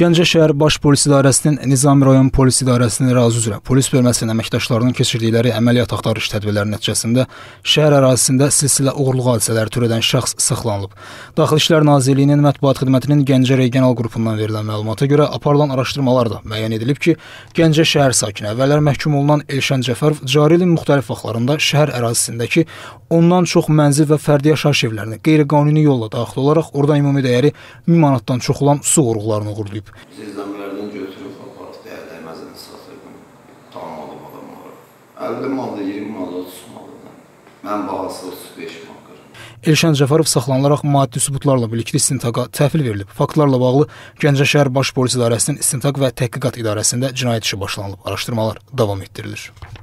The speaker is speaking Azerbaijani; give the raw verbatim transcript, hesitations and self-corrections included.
Gəncə şəhər Baş Polis İdarəsinin Nizami rayon Polis İdarəsinin razı üzrə polis bölməsinin əməkdaşlarının keçirdikləri əməliyyat axtarış tədbirləri nəticəsində şəhər ərazisində silsilə uğurlu hadisələri törədən şəxs saxlanılıb. Daxili İşlər Nazirliyinin mətbuat xidmətinin Gəncə regional qrupundan verilən məlumata görə aparılan araşdırmalarda müəyyən edilib ki, Gəncə şəhər sakini əvvəllər məhkum olunan Elşən Cəfərov cari ilin müxtəlif vaxtlarında şəhər ərazisindəki ondan çox mənzil və fərdi yaşayış evlərinə qeyri-qanuni yolla daxil olaraq oradan ümumi dəyəri min manatdan çox olan su uğurlarını uğurlayıb. Biz izləmələrdən götürüb aparıb dəyər dəyməzdən satırdım, tanımadığım adamlara. əlli manada, iyirmi manada, otuz manada. Mən bahası otuz beş manat. Elşən Cəfərov saxlanılaraq maddi sübutlarla birlikdə istintaqa təhvil verilib. Faktlarla bağlı Gəncə şəhər Baş Polis İdarəsinin İstintaq və Təhqiqat İdarəsində cinayət işi başlanılıb. Araşdırmalar davam etdirilir.